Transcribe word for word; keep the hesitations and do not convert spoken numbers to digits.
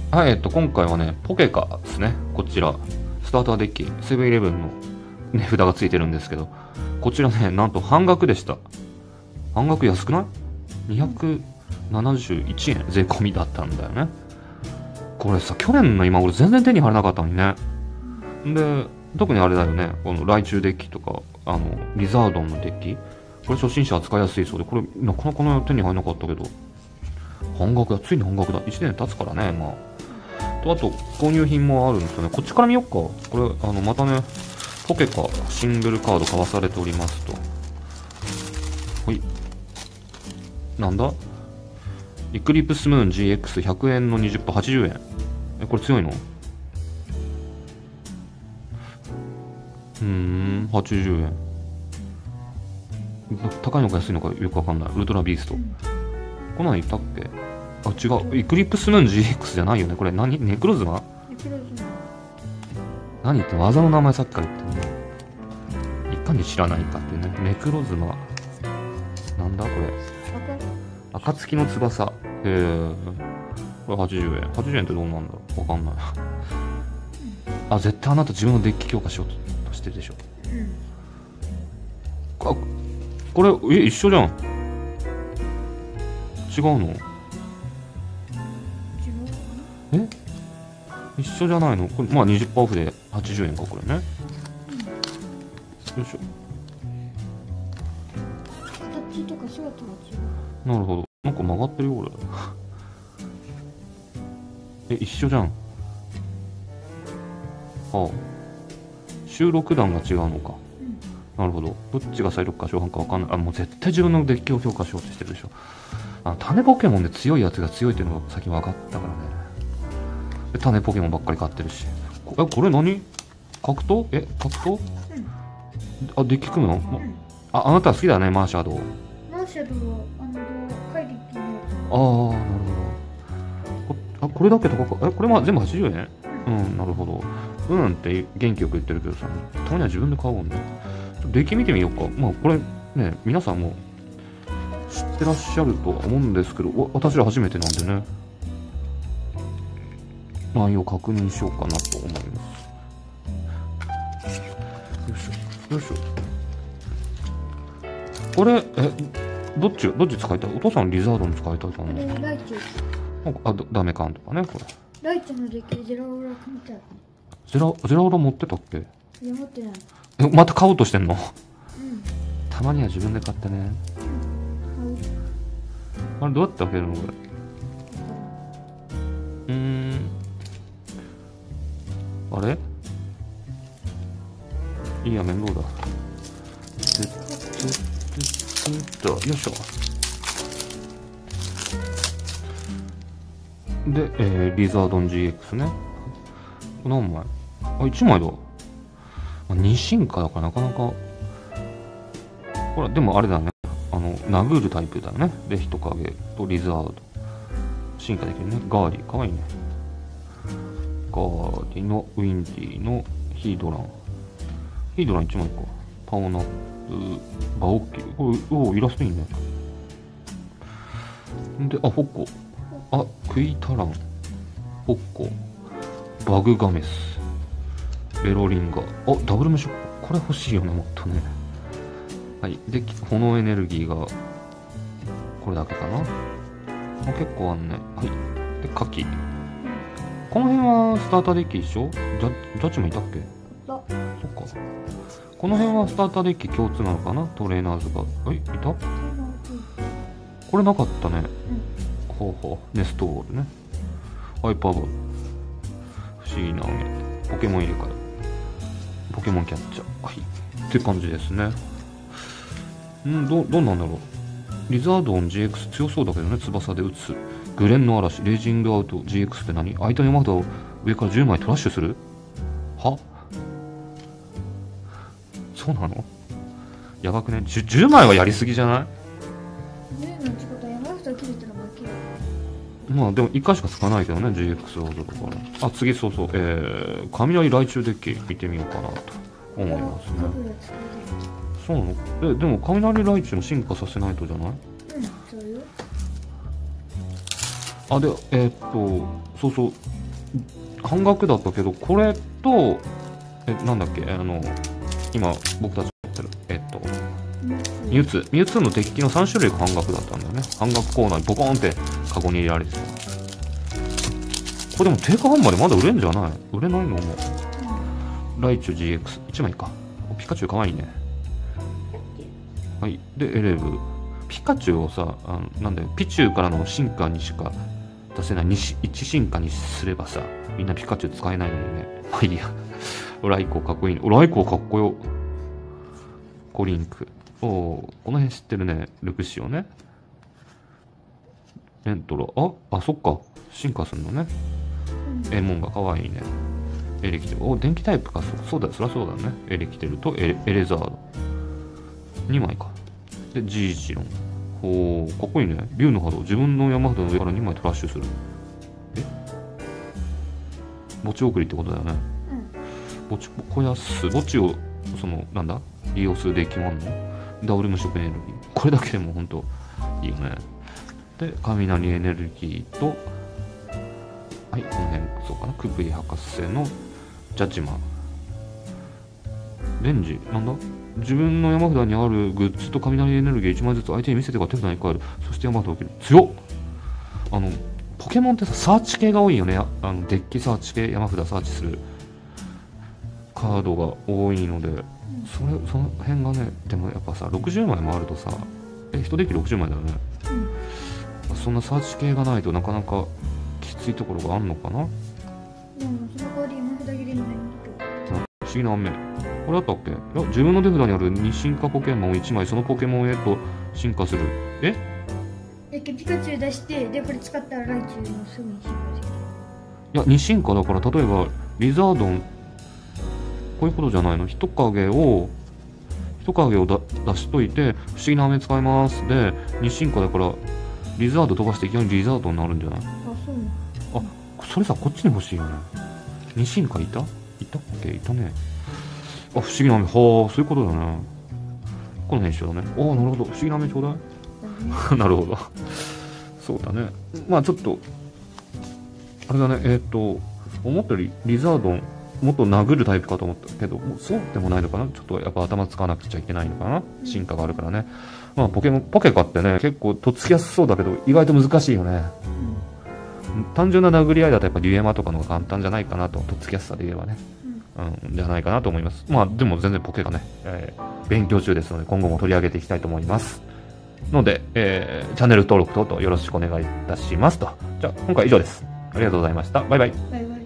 はい、えっと、今回はね、ポケカですね。こちら、スターターデッキ、セブンイレブンの値札がついてるんですけど、こちらね、なんと半額でした。半額安くない ?にひゃくななじゅういちえん税込みだったんだよね。これさ、去年の今俺全然手に入らなかったのにね。で、特にあれだよね、このライチュウデッキとか、あの、リザードンのデッキ。これ初心者扱いやすいそうで、これなかなかね手に入らなかったけど、半額だ、ついに半額だ。いちねん経つからね、まあ。と、あと、購入品もあるんですよね。こっちから見よっか。これ、あの、またね、ポケカシングルカード買わされておりますと。ほい。なんだイクリプスムーン ジーエックスひゃく 円の にじゅっパーセントはちじゅうえん。え、これ強いの？うーん、はちじゅうえん。高いのか安いのかよくわかんない。ウルトラビースト。こんなのいたっけ？あ、違う。イクリプスムーン ジーエックス じゃないよね。これ何？ネクロズマ？ ネクロズマ。 何言ってんの？技の名前さっきから言ってんの。いかに知らないかっていうね。ネクロズマ。なんだこれ。暁の翼。へえ。これはちじゅうえん。はちじゅうえんってどうなんだろうわかんない。あ、絶対あなた自分のデッキ強化しようとしてるでしょ。 うん。 あ、これ、え、一緒じゃん。違うの？ 違う。 え？一緒じゃないの？これ、まあ にじゅっパーセント オフではちじゅうえんか、これね。よいしょ。 形とか姿が違う。 なるほど。なんか曲がってるよ、これ。え、一緒じゃん。はあ。収録弾が違うのか。 うん。 なるほど。どっちが再録か初版かわかんない。あ、もう絶対自分のデッキを強化しようとしてるでしょ。あの、種ポケモンで強いやつが強いっていうのが最近分かったからね。で、種ポケモンばっかり買ってるし。こえ、これ何？格闘？え、格闘？ うん。 あ、デッキ組むの？まうん。 あ、あなた好きだね、マーシャドウ。 マーシャドウは、あの、カイリッキーのやああ、なるほど。こあ、これだけ高く、え、これまあ全部はちじゅうえん？うん、なるほど。うんって元気よく言ってるけどさ、たまには自分で買おうね。ちょっとデッキ見てみようか。まあこれね、皆さんも知ってらっしゃるとは思うんですけど、わ私ら初めてなんでね。内容確認しようかなと思います。よいしょ、よいしょ。これ、え、どっち、どっち使いたい？お父さんリザードン使いたいかつ。こな。 れ、ライチュウ。 なんかあ、だダメかんとかね、これ。 ライチュウのデッキでゼロオラ組みたい。 ゼラ、ゼラオラ持ってたっけ？ いや、持ってない。 え、また買おうとしてんの？ うん。 たまには自分で買ってね。あれどうやって開けるのこれ。うーん。あれいいや、面倒だ。つっつっつっと、よいしょ。で、えー、リザードン ジーエックス ね。何枚？あ、いちまいだ。あ、に進化だからなかなか。ほら、でもあれだね。あの、殴るタイプだよね。で、人影とリザード。進化できるね。ガーリー、かわいいね。ガーリーのウィンディのヒードラン。ヒードランいちまいか。パオナップ、バオッキー。これ、おイラストいいね。で、あ、フォッコ。あ、クイタラン。フォッコ。バグガメス。ベロリンガ。あ、ダブルムショック。これ欲しいよね、もっとね。はい。で、炎エネルギーが、これだけかな。あ、結構あんね。はい。で、カキ。この辺はスターターデッキ一緒？ジャジャッジもいたっけ？ だ。 そっか。この辺はスターターデッキ共通なのかな？トレーナーズが。え、いた？これなかったね。 うん。 ほうほう。ネストールね。ハイパーボール。不思議なね。ポケモン入れ替え。ポケモンキャッチャー。はい。って感じですね。んど、どうなんだろう。リザードン ジーエックス 強そうだけどね。翼で撃つ。グレンの嵐。レイジングアウト ジーエックス って何？相手の山札を上からじゅうまいトラッシュする？は？そうなの？やばくね。10, じゅうまいはやりすぎじゃない？ じゅうのってことは山札切れたら負ける。 まあでもいっかいしか使わないけどね。ジーエックス ワードだから。あ、次そうそう。えー、雷雷中デッキ見てみようかなと思いますね。そうなの？え、でも雷雷中の進化させないとじゃない？ うん、そうよ。 あ、で、えー、っと、そうそう。 半額だったけど、これと、え、なんだっけ、あの、今、僕たち持ってる、えっと、ミュウツー。ミュウツーのデッキのさん種類が半額だったんだよね。半額コーナーにボコーンってカゴに入れられてた。これでも定価販売でまだ売れんじゃない？売れないのもう。ライチュ ジーエックスいち 枚か。ピカチュウかわいいね。はい。で、エレブ。ピカチュウをさ、あのなんだよ、ピチュウからの進化にしか出せないいち進化にすればさ、みんなピカチュウ使えないのにね。まあいいや。ライコーかっこいいね。ライコーかっこよ。コリンク。おお、この辺知ってるね。ルクシオね。レントロ。あ、あ、そっか。進化するのね。エモンがかわいいね。エレキテル。お、電気タイプか。そそうだ、そりゃそうだね。エレキテルとエレエレザード。にまいか。で、ジージロン。おー、かっこいいね。竜の波動。自分の山札の上からにまいトラッシュする。え墓地送りってことだよね。墓地肥やす。墓地を、その、なんだ利用するデッキもあんの？ダブル無色エネルギー。これだけでもほんといいよね。で、雷エネルギーと、はい、この辺、そうかな。クプリ博士のジャッジマン。レンジ、なんだ自分の山札にあるグッズと雷エネルギーいちまいずつ相手に見せてから手札に変える。そして山札を切る。強っ！あの、ポケモンってさ、サーチ系が多いよね。あのデッキサーチ系、山札サーチするカードが多いので、それ、その辺がね、でもやっぱさ、ろくじゅうまいもあるとさ、え、いちデッキろくじゅうまいだよね。うん、そんなサーチ系がないとなかなかきついところがあるのかな。 でもその代わり山札切りに入る不思議な雨。これあったっけ？いや、自分の手札にあるに進化ポケモンをいちまいそのポケモンへと進化する。え？ え、ピカチュウ出して、で、これ使ったらライチュウもすぐに進化できる。 いや、に進化だから、例えば、リザードン、こういうことじゃないの？人影を、人影をだ出しといて、不思議な雨使います。で、に進化だから、リザード飛ばしていきなりリザードになるんじゃない？ あ、そうなの？ あ、それさ、こっちに欲しいよね。に進化いた？いたっけ？いたね。あ、不思議な雨。はあ、そういうことだね。この辺一緒だね。ああ、なるほど。不思議な雨ちょうだい。なるほど。そうだね。まあちょっと、あれだね、えっと、思ったよりリザードン、もっと殴るタイプかと思ったけど、もうそうでもないのかな。ちょっとやっぱ頭使わなくちゃいけないのかな。進化があるからね。まあポケモン、ポケカってね、結構とっつきやすそうだけど、意外と難しいよね。うん、単純な殴り合いだとやっぱデュエマとかの方が簡単じゃないかなと、とっつきやすさで言えばね。うん、じゃないかなと思います。まあでも全然ポケがね、えー、勉強中ですので今後も取り上げていきたいと思いますので、えー、チャンネル登録等々よろしくお願いいたしますと。じゃあ今回は以上です。ありがとうございました。バイバイ。 バイバイ。